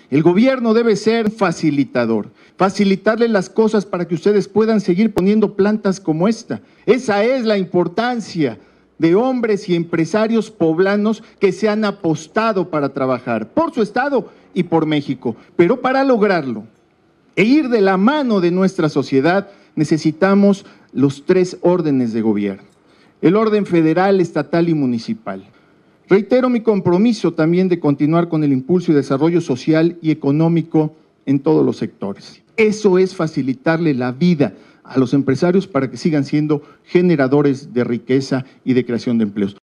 El gobierno debe ser facilitador, facilitarle las cosas para que ustedes puedan seguir poniendo plantas como esta. Esa es la importancia de hombres y empresarios poblanos que se han apostado para trabajar por su estado y por México. Pero para lograrlo e ir de la mano de nuestra sociedad, necesitamos los 3 órdenes de gobierno: el orden federal, estatal y municipal. Reitero mi compromiso también de continuar con el impulso y desarrollo social y económico en todos los sectores. Eso es facilitarle la vida a los empresarios para que sigan siendo generadores de riqueza y de creación de empleos.